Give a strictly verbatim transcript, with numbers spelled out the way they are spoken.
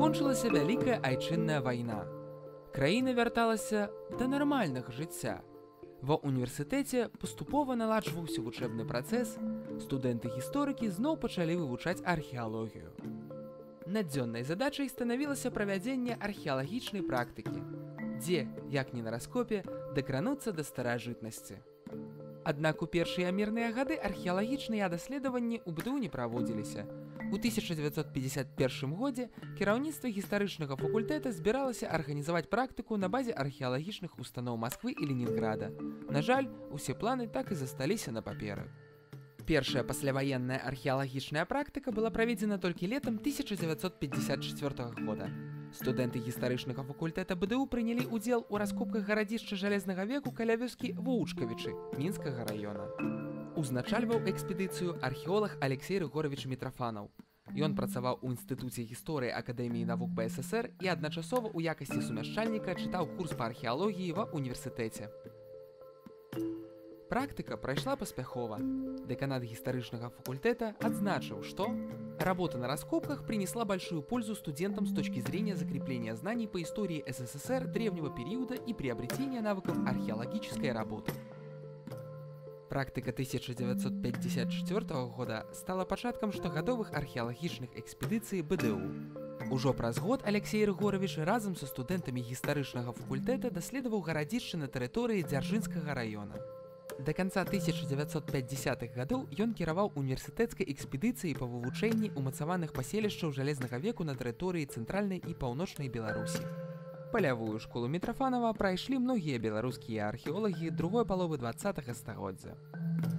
скончылася вялікая айчынная вайна. Краіна вярталася да нармальнага жыцця. Ва універсітэце паступова наладжваўся вучэбны працэс, студэнты-гісторыкі зноў пачалі вывучаць археалогію. Надзённай задачай станавілася правядзенне археалагічнай практыкі, дзе, як ні на раскопе, дакрануцца да старажытнасці. Аднак у першыя мірныя гады археалагічныя даследаванні ў БДУ не праводзіліся. У тысяча дзевяцьсот пятьдесят першым годзе кіраўніцтва гістарычнага факультэта збіралася арганізаваць практыку на базе археалагічных устаноў Масквы і Ленінграда. На жаль, усе планы так і засталіся на паперы. Першая пасляваенная археалагічная практыка была праведзена толькі летам тысяча дзевяцьсот пятьдесят четвёртага года. Студэнты гістарычнага факультэта БДУ прынялі ўдзел у раскопках гарадзішча жалезнага веку каля вёскі Воўчкавічы Мінскага раёна. Узначальваў экспедыцыю археолог Алексей Рыгорович Мітрафанаў. Ён працаваў у Інстытуце гісторыі Акадэміі навук БССР і адначасова ў якасці сумяшчальніка чытаў курс па археалогіі ва універсітэце. Практыка прайшла паспяхова. Дэканат гістарычнага факультэта адзначыў, што работа на раскопках принесла большую пользу студентам с точки зрения закрепления знаний по истории СССР древнего периода и приобретения навыков археологической работы. Практыка тысяча девятьсот пятьдесят четвёртага года стала пачаткам штогадовых археалагічных экспедыцый БДУ. Ужо праз год Алексей Рыгорович разам са студэнтамі гістарычнага факультэта даследаваў гарадзішчы на тэрыторыі Дзяржынскага раёна. Да канца тысяча дзевяцьсот пятидесятых гадоў ён кіраваў універсітэцкай экспедыцыяй па вывучэнні ўмацаваных паселішчаў жалезнага веку на тэрыторыі цэнтральнай і паўночнай Беларусі. Палявую школу Мітрафанава прайшлі многія беларускія археолагі другой паловы дваццатага стагоддзя.